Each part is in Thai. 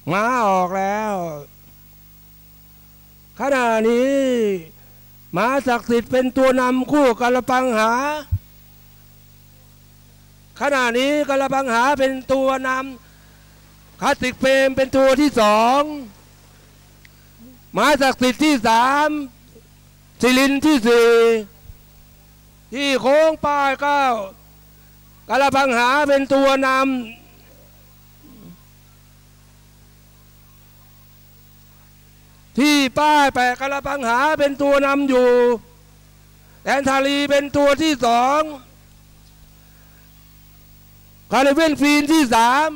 ม้าออกแล้วขณะนี้ม้าศักดิ์สิทธิ์เป็นตัวนำคู่กระปังหาขณะนี้กระปังหาเป็นตัวนำคลาสสิกเฟรมเป็นตัวที่สองม้าศักดิ์สิทธิ์ที่สามศิลินที่สี่ที่โค้งป้ายเก้ากระปังหาเป็นตัวนำที่ป้ายแปะกระปังหาเป็นตัวนำอยู่แอนทาลีเป็นตัวที่สองคาริเบียนฟีนที่สาม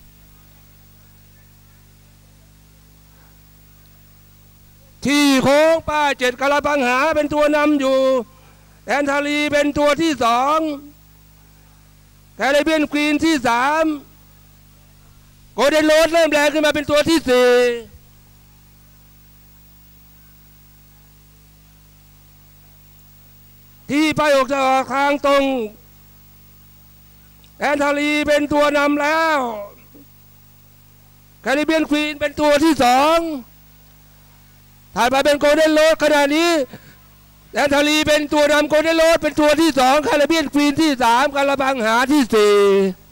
ที่โค้งป้ายเจ็ดกระปังหาเป็นตัวนำอยู่แอนทาลีเป็นตัวที่สองคาริเบียนฟีนที่สามโกลเด้นโรดเริ่มแรงขึ้นมาเป็นตัวที่สี่ที่ไปออกจากทางตรงแอนทาลีเป็นตัวนำแล้วแคริเบียนควีนเป็นตัวที่สองถ่ายไปเป็นโกลเด้นโรดขณะนี้แอนทาลีเป็นตัวนำโกลเด้นโรดเป็นตัวที่สองแคริเบียนควีนที่สามกระปังหาที่สี่